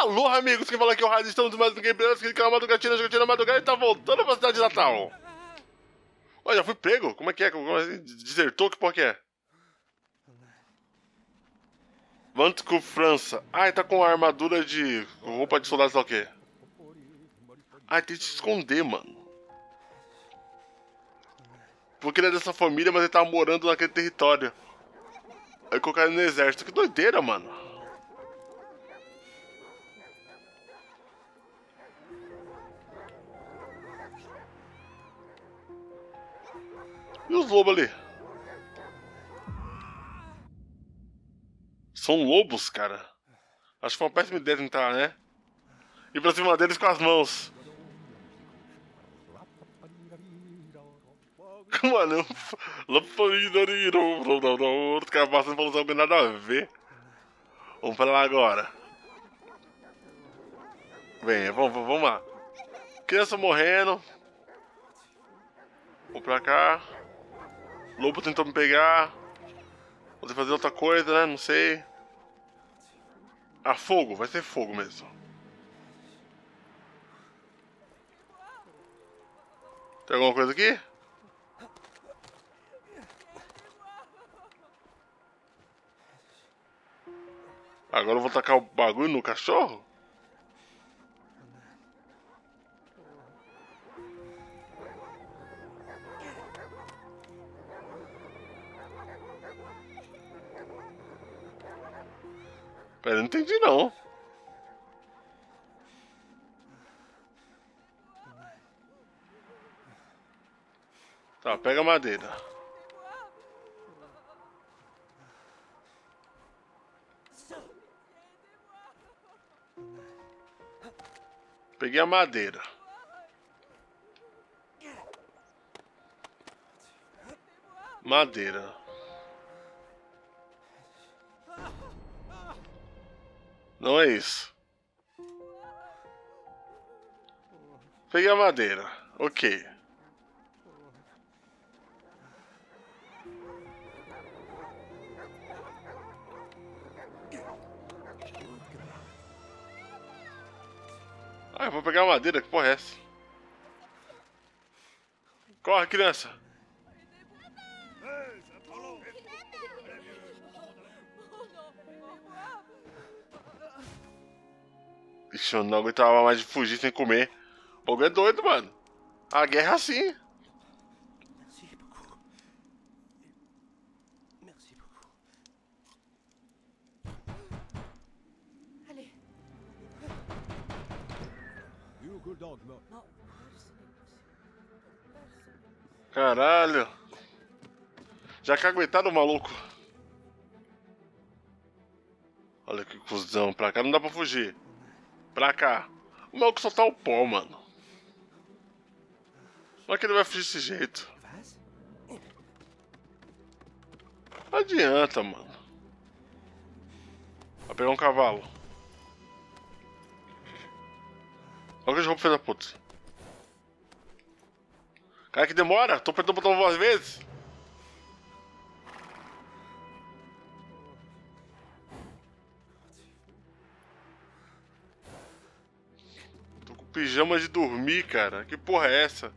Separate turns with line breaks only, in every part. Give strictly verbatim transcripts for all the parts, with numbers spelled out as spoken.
Alô, amigos, quem fala aqui é o Raiz, estamos mais do Gameplay, que é uma madrugatina, jogatina, madrugada e tá voltando pra cidade de Natal. Olha, já fui pego? Como é que é? Como assim? Desertou? Que porra que é? Vantico, França. Ah, ele tá com a armadura de roupa de soldado, sei lá o quê. Ah, tem que se esconder, mano. Porque ele é dessa família, mas ele tá morando naquele território. Aí colocaram ele no exército. Que doideira, mano. E os lobos ali? São lobos, cara. Acho que foi uma péssima ideia tentar, né? Ir pra cima deles com as mãos. Mano, os caras passando pelos algo nada a ver. Vamos pra lá agora. Vem, vamos, vamos lá. Criança morrendo. Vou pra cá. Lobo tentou me pegar. Vou ter que fazer outra coisa, né? Não sei. Ah, fogo. Vai ser fogo mesmo. Tem alguma coisa aqui? Agora eu vou tacar o bagulho no cachorro? Pera, não entendi não. Tá, pega a madeira. Peguei a madeira. Madeira. Não é isso. Peguei a madeira. Ok. Ah, eu vou pegar a madeira. Que porra é essa? Corre, criança. Ixi, eu não aguentava mais de fugir sem comer. O bagulho é doido, mano. A guerra é assim.
Merci beaucoup. Merci beaucoup.
Allez.
You good dog, no.
Non.
Caralho. Já que aguentado, maluco. Olha que cuzão. Pra cá não dá pra fugir. Pra cá. O maluco só tá o pó, mano. Como é que ele vai fugir desse jeito?
Was?
Não adianta, mano. Vai pegar um cavalo. Olha que de roupa fez a puta. Cara, que demora. Tô apertando o botão duas vezes. Tô com pijama de dormir, cara. Que porra é essa?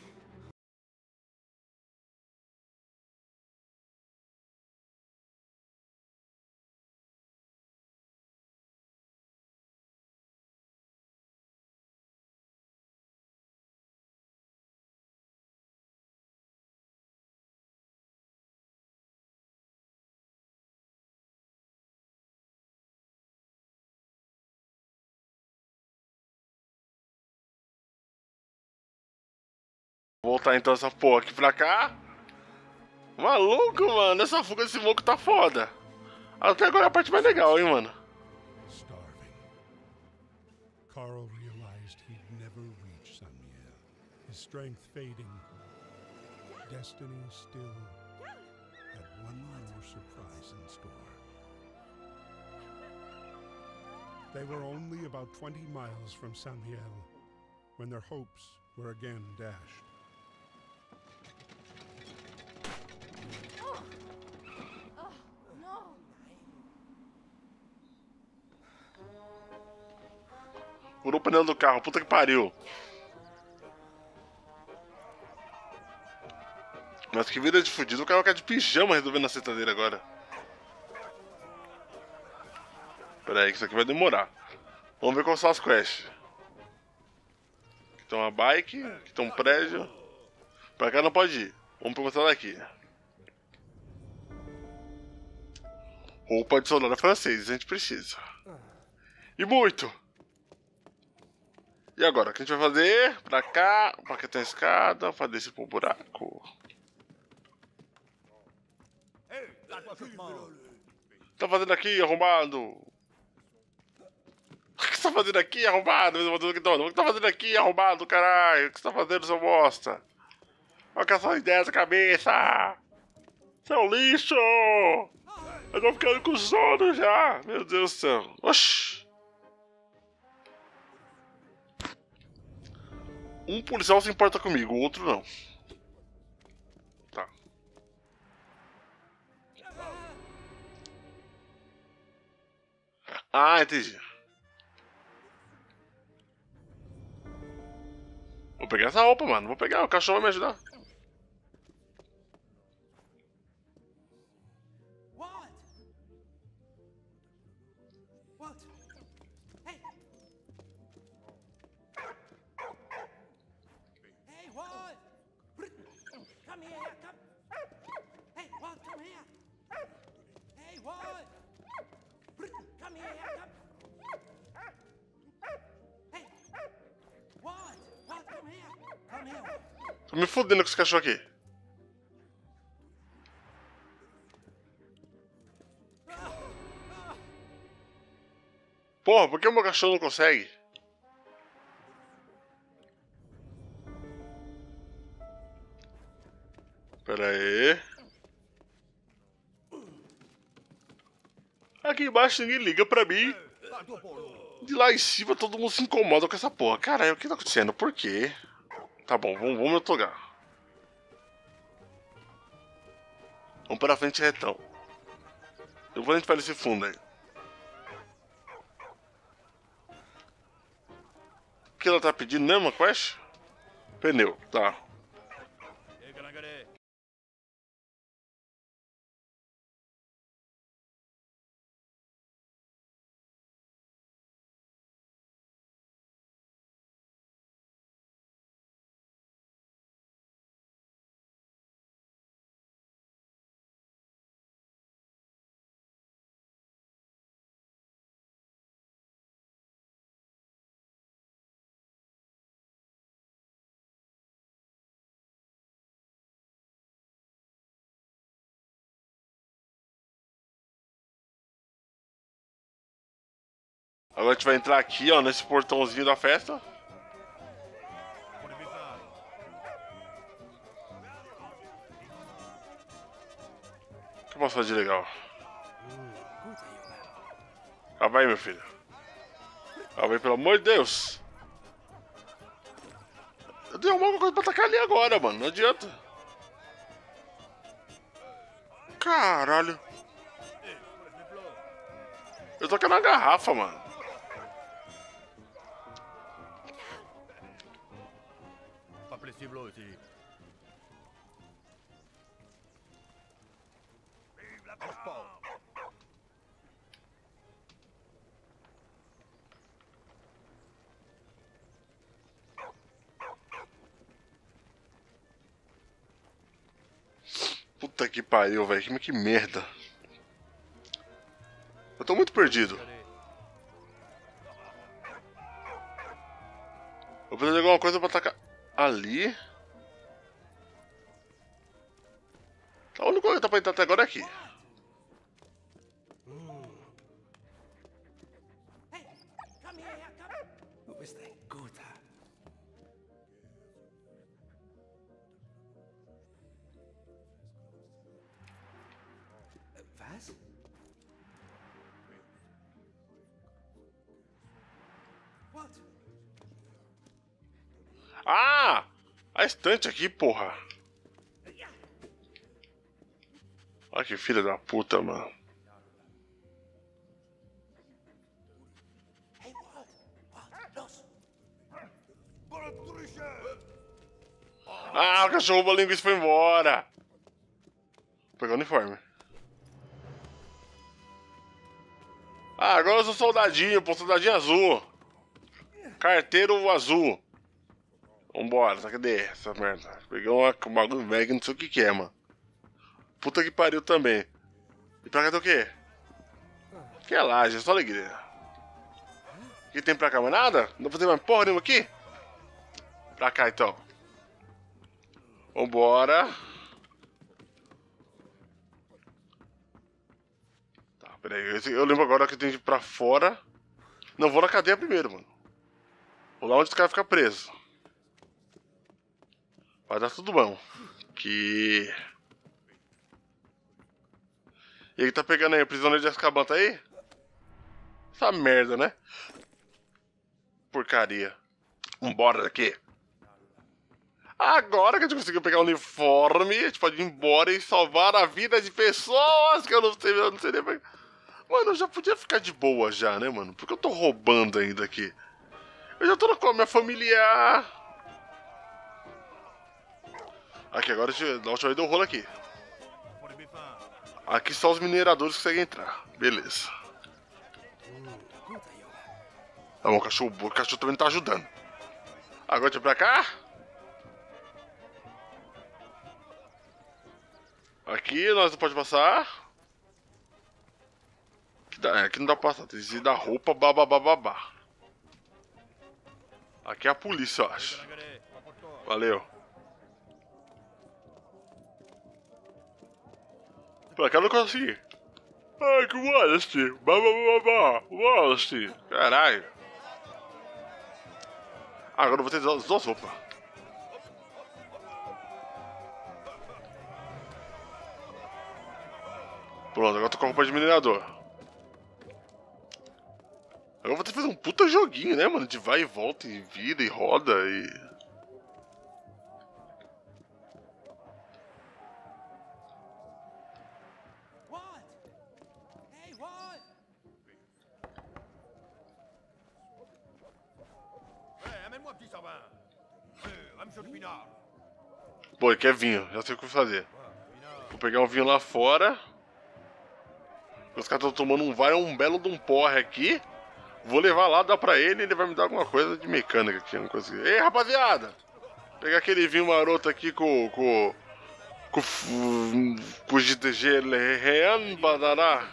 Vou voltar então essa porra aqui pra cá. Maluco, mano. Essa fuga desse louco tá foda. Até agora é a parte mais legal, hein, mano.
Starving. Carl realized he'd never reach Samiel. His strength fading. Destiny still had one more surprise in store. They were only about twenty miles from Samiel when their hopes were again dashed.
Furou o pneu do carro, puta que pariu. Mas que vida de fudido, o cara vai ficar de pijama resolvendo a seta dele agora. Pera aí, que isso aqui vai demorar. Vamos ver quais são as quests. Aqui tem uma bike, aqui tem um prédio. Pra cá não pode ir. Vamos começar daqui. Roupa de soldado francês, a gente precisa. E muito! E agora, o que a gente vai fazer? Pra cá, pra cá tem a escada, pra descer pro buraco. Tá fazendo aqui, arrombado? O que você tá fazendo aqui, arrombado? O que você tá fazendo aqui, arrombado, caralho? O que você tá fazendo, seu bosta? Olha que é só ideia da cabeça! Seu lixo! Eu tô ficando com sono já! Meu Deus do céu! Oxi! Um policial se importa comigo, o outro não. Tá. Ah, entendi. Vou pegar essa roupa, mano. Vou pegar, o cachorro vai me ajudar.
What? What? Hey! Hey, what? Come here, come. Hey, what? Come here. Hey, what? Come here, come. Hey, what? What? Come here. Come here.
Tô me fudendo com esse cachorro aqui. Porra, por que o meu cachorro não consegue? Pera aí. Aqui embaixo ninguém liga pra mim. De lá em cima todo mundo se incomoda com essa porra. Caralho, o que tá acontecendo? Por quê? Tá bom, vamos, vamos em outro lugar. Vamos pra frente retão. Depois a gente vai nesse fundo aí. O que ela tá pedindo mesmo, quest? Pneu, tá. Agora a gente vai entrar aqui, ó, nesse portãozinho da festa. O que eu posso fazer de legal? Calma aí, meu filho. Calma aí, pelo amor de Deus. Eu tenho alguma coisa pra atacar ali agora, mano. Não adianta. Caralho. Eu tô aqui na garrafa, mano. Puta que pariu, velho. Que, que merda. Eu tô muito perdido. Eu preciso de alguma coisa pra atacar. Ali. A única coisa que tá pra entrar até agora é aqui.
Hey, come here, come.
Wo ist ein guter? Was?
What?
Ah! A estante aqui, porra. Olha que filha da puta, mano.
Hey, what? What? Los.
Ah, o cachorro roubou a linguiça e foi embora. Vou pegar o uniforme. Ah, agora eu sou soldadinho, pô, soldadinho azul. Carteiro azul. Vambora, tá, cadê essa merda? Peguei uma, um bagulho velho que não sei o que que é, mano. Puta que pariu também. E pra cá tem o quê? Que é laje, é só alegria. O que tem pra cá? Mais nada? Não vou fazer mais porra nenhuma aqui? Pra cá então. Vambora. Tá, peraí. Eu lembro agora que tem que ir pra fora. Não, vou na cadeia primeiro, mano. Vou lá onde os caras ficam presos. Vai dar tudo bom. Que... E ele tá pegando aí, o prisioneiro de Azkaban tá aí? Essa merda, né? Porcaria. Vambora daqui. Agora que a gente conseguiu pegar o uniforme, a gente pode ir embora e salvar a vida de pessoas que eu não sei, eu não sei nem... Mano, eu já podia ficar de boa já, né, mano? Porque eu tô roubando ainda aqui. Eu já tô com a minha familiar. Aqui, agora da última vez deu rolo aqui. Aqui só os mineradores que conseguem entrar. Beleza. Tá bom, o cachorro, o cachorro também não tá ajudando. Agora deixa pra cá. Aqui nós não pode passar. Aqui, dá, aqui não dá pra passar. Tem que ir da roupa, bababababá. Aqui é a polícia, eu acho. Valeu. Pra cá eu não consegui. Ai, que Wallace. Babababá. Wallace. Caralho. Ah, agora eu vou ter as duas roupas. Pronto, agora eu tô com a roupa de minerador. Agora eu vou ter que fazer um puta joguinho, né, mano? De vai e volta, e vira, e roda, e...
What? Hey, what?
Eh, amène-moi petit sabin. Eh, va me chercher pinard.
Pô, ele quer vinho, já sei o que fazer. Vou pegar um vinho lá fora. Os caras estão tomando um vai, um belo de um porre aqui. Vou levar lá, dar pra ele e ele vai me dar alguma coisa de mecânica aqui. Uma coisa assim. Ei, rapaziada! Pegar aquele vinho maroto aqui com... com... com... com G G Rean Badará.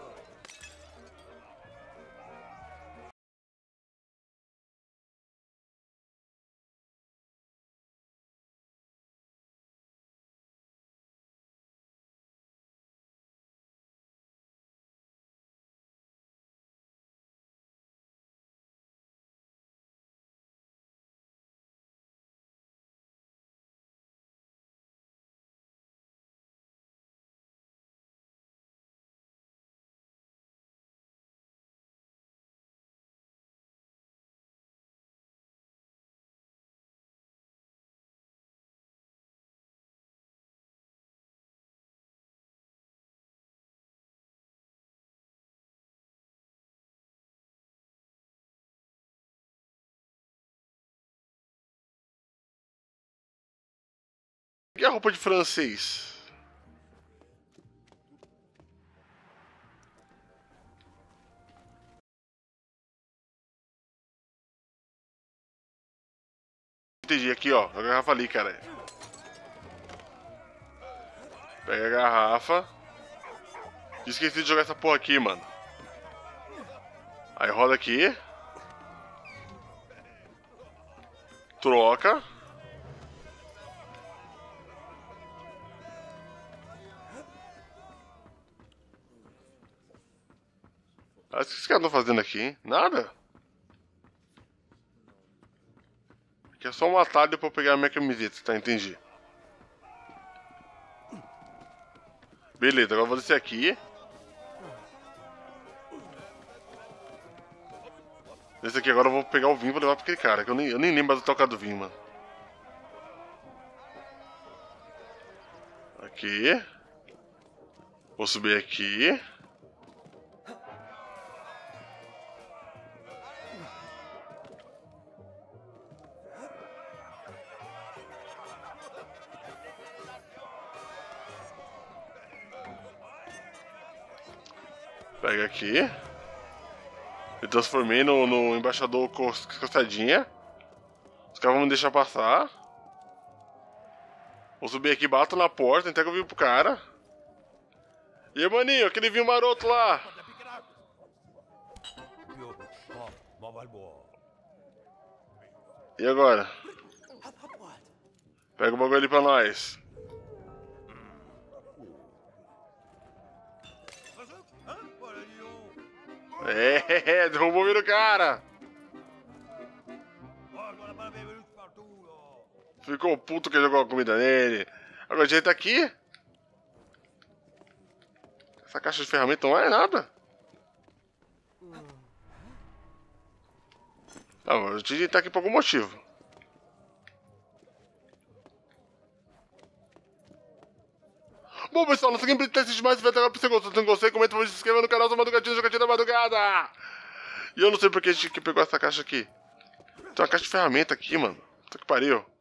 E a roupa de francês? Entendi, aqui ó, a garrafa ali, cara. Pega a garrafa. Esqueci de jogar essa porra aqui, mano. Aí roda aqui. Troca. Ah, o que esses caras estão fazendo aqui, hein? Nada? Aqui é só um atalho pra eu pegar a minha camiseta, tá? Entendi. Beleza, agora eu vou descer aqui. Esse aqui agora eu vou pegar o vinho e vou levar pra aquele cara, que eu nem, eu nem lembro mais do tocar do vinho, mano. Aqui. Vou subir aqui. Pega aqui. Eu transformei no, no embaixador costadinha. Os caras vão me deixar passar. Vou subir aqui, bato na porta, entrego o vinho pro cara. E aí, maninho, aquele vinho maroto lá. E agora? Pega o bagulho ali pra nós. É, derrubou o vinho do cara. Ficou puto que jogou a comida nele. Agora a gente tá aqui. Essa caixa de ferramenta não é nada. Não, a gente tá aqui por algum motivo. Bom, pessoal, nossa gameplay tá assistindo mais. Se tiver pra você gostou, se não gostei, comenta, se inscreva no canal do Madrugadinho, Jogatina da Madrugada. E eu não sei porque a gente pegou essa caixa aqui. Tem uma caixa de ferramenta aqui, mano. Puta que pariu.